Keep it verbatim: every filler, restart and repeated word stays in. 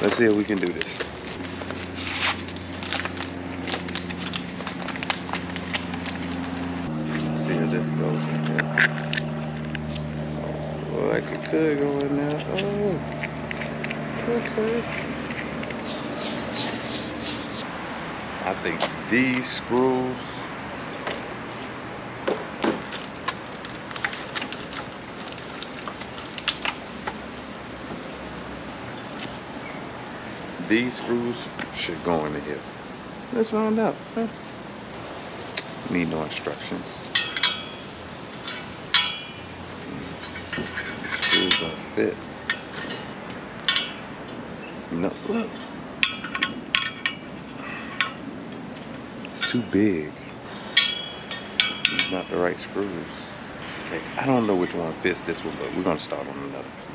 Let's see if we can do this. Let's see if this goes in here. Oh, like it could go in there. Oh, okay. I think these screws These screws should go into here. Let's find out. Huh? Need no instructions. The screws don't fit. No, look. It's too big. It's not the right screws. Okay, I don't know which one fits this one, but we're gonna start on another.